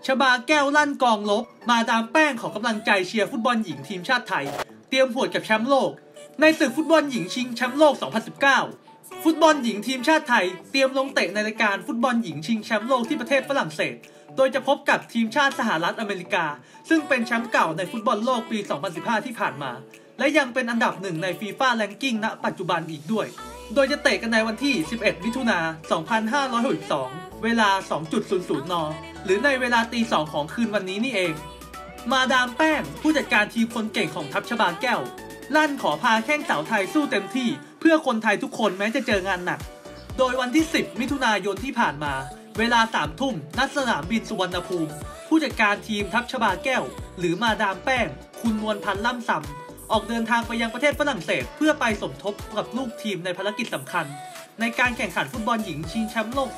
ชบาแก้วลั่นกองลบมาดามแป้งขอกำลังใจเชียร์ฟุตบอลหญิงทีมชาติไทยเตรียมหวดกับแชมป์โลกในศึกฟุตบอลหญิงชิงแชมป์โลก 2019 ฟุตบอลหญิงทีมชาติไทยเตรียมลงเตะในรายการฟุตบอลหญิงชิงแชมป์โลกที่ประเทศฝรั่งเศสโดยจะพบกับทีมชาติสหรัฐอเมริกาซึ่งเป็นแชมป์เก่าในฟุตบอลโลกปี 2015 ที่ผ่านมาและยังเป็นอันดับหนึ่งใน FIFA Ranking ณ ปัจจุบันอีกด้วยโดยจะเตะกันในวันที่ 11 มิถุนายน 2562 เวลา 2:00 น. หรือในเวลาตี 2 ของคืนวันนี้นี่เองมาดามแป้งผู้จัดการทีมคนเก่งของทัพชบาแก้วลั่นขอพาแข้งสาวไทยสู้เต็มที่เพื่อคนไทยทุกคนแม้จะเจองานหนักโดยวันที่ 10 มิถุนายนที่ผ่านมาเวลา 3 ทุ่มณ สนามบินสุวรรณภูมิผู้จัดการทีมทัพชบาแก้วหรือมาดามแป้งคุณนวลพันธ์ล่ำซำออกเดินทางไปยังประเทศฝรั่งเศสเพื่อไปสมทบกับลูกทีมในภารกิจสำคัญในการแข่งขันฟุตบอลหญิงชิงแชมป์โลก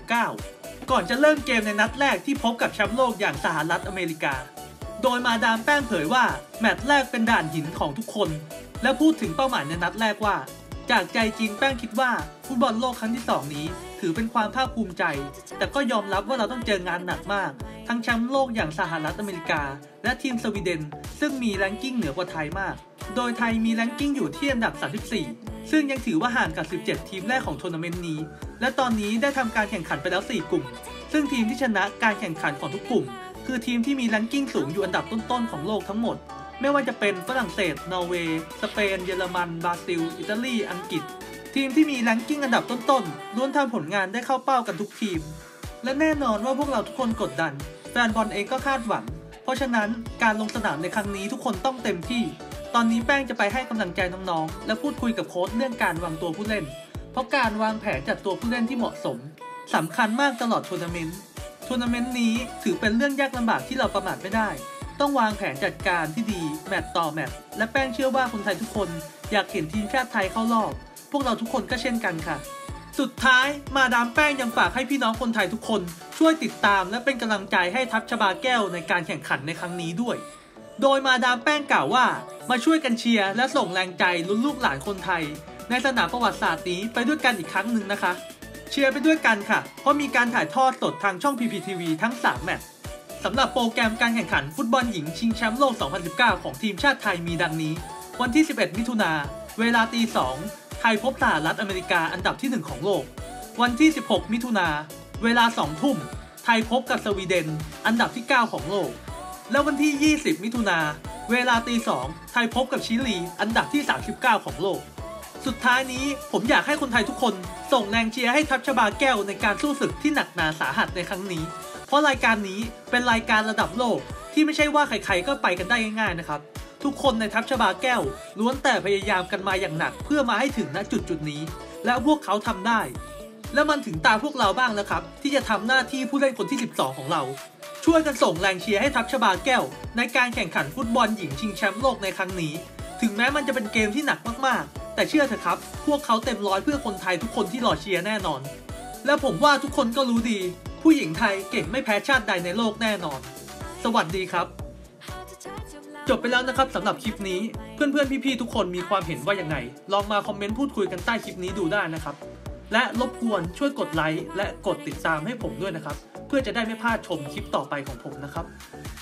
2019 ก่อนจะเริ่มเกมในนัดแรกที่พบกับแชมป์โลกอย่างสหรัฐอเมริกาโดยมาดามแป้งเผยว่าแมตช์แรกเป็นด่านหินของทุกคนและพูดถึงเป้าหมายในนัดแรกว่าจากใจจริงแป้งคิดว่าฟุตบอลโลกครั้งที่ 2 นี้ถือเป็นความภาคภูมิใจแต่ก็ยอมรับว่าเราต้องเจองานหนักมากทั้งแชมป์โลกอย่างสหรัฐอเมริกาและทีมสวีเดนซึ่งมีแรงกิ้งเหนือกว่าไทยมากโดยไทยมีแรงกิ้งอยู่ที่อันดับ 34 ซึ่งยังถือว่าห่างกับ 17 ทีมแรกของทัวร์นาเมนต์นี้และตอนนี้ได้ทำการแข่งขันไปแล้ว 4 กลุ่มซึ่งทีมที่ชนะการแข่งขันของทุกกลุ่มคือทีมที่มีแรงกิ้งสูงอยู่อันดับต้นๆของโลกทั้งหมดไม่ว่าจะเป็นฝรั่งเศสนอร์เวย์สเปนเยอรมันบราซิลอิตาลีอังกฤษทีมที่มีแรงกิ้งอันดับต้นๆล้วนทำผลงานได้เข้าเป้ากันทุกทีมและแน่นอนว่าพวกเราทุกคนกดดันแฟนบอลเองก็คาดหวังเพราะฉะนั้นการลงสนามในครั้งนี้ทุกคนต้องเต็มที่ตอนนี้แป้งจะไปให้กำลังใจน้องๆและพูดคุยกับโค้ชเรื่องการวางตัวผู้เล่นเพราะการวางแผนจัดตัวผู้เล่นที่เหมาะสมสำคัญมากตลอดทัวร์นาเมนต์นี้ถือเป็นเรื่องยากลำบากที่เราประมาทไม่ได้ต้องวางแผนจัดการที่ดีแมตช์ต่อแมตช์และแป้งเชื่อว่าคนไทยทุกคนอยากเห็นทีมชาติไทยเข้ารอบพวกเราทุกคนก็เช่นกันค่ะสุดท้ายมาดามแป้งยังฝากให้พี่น้องคนไทยทุกคนช่วยติดตามและเป็นกำลังใจให้ทัพชบาแก้วในการแข่งขันในครั้งนี้ด้วยโดยมาดามแป้งกล่าวว่ามาช่วยกันเชียร์และส่งแรงใจลุ้นลูกหลานคนไทยในสนามประวัติศาสตร์นี้ไปด้วยกันอีกครั้งหนึ่งนะคะเชียร์ไปด้วยกันค่ะเพราะมีการถ่ายทอดสดทางช่อง PPTV ทั้ง 3 แมตช์สำหรับโปรแกรมการแข่งขันฟุตบอลหญิงชิงแชมป์โลก 2019 ของทีมชาติไทยมีดังนี้วันที่ 11 มิถุนายน เวลาตี 2 ไทยพบสหรัฐอเมริกาอันดับที่ 1 ของโลกวันที่ 16 มิถุนายน เวลา 2 ทุ่มไทยพบกับสวีเดนอันดับที่ 9 ของโลกแล้ววันที่ 20 มิถุนายน เวลาตี 2 ไทยพบกับชิลีอันดับที่ 39 ของโลกสุดท้ายนี้ผมอยากให้คนไทยทุกคนส่งแรงเชียร์ให้ทัพชบาแก้วในการสู้ศึกที่หนักหนาสาหัสในครั้งนี้เพราะรายการนี้เป็นรายการระดับโลกที่ไม่ใช่ว่าใครๆก็ไปกันได้ง่ายๆนะครับทุกคนในทัพชบาแก้วล้วนแต่พยายามกันมาอย่างหนักเพื่อมาให้ถึงณจุดนี้และพวกเขาทำได้และมันถึงตาพวกเราบ้างแล้วครับที่จะทำหน้าที่ผู้เล่นคนที่ 12 ของเราช่วยกันส่งแรงเชียร์ให้ทัพชบาแก้วในการแข่งขันฟุตบอลหญิงชิงแชมป์โลกในครั้งนี้ถึงแม้มันจะเป็นเกมที่หนักมากๆแต่เชื่อเถอะครับพวกเขาเต็มร้อยเพื่อคนไทยทุกคนที่รอเชียร์แน่นอนและผมว่าทุกคนก็รู้ดีผู้หญิงไทยเก่งไม่แพ้ชาติใดในโลกแน่นอนสวัสดีครับจบไปแล้วนะครับสำหรับคลิปนี้เพื่อนๆพี่ๆทุกคนมีความเห็นว่ายังไงลองมาคอมเมนต์พูดคุยกันใต้คลิปนี้ดูได้นะครับและรบกวนช่วยกดไลค์และกดติดตามให้ผมด้วยนะครับเพื่อจะได้ไม่พลาดชมคลิปต่อไปของผมนะครับ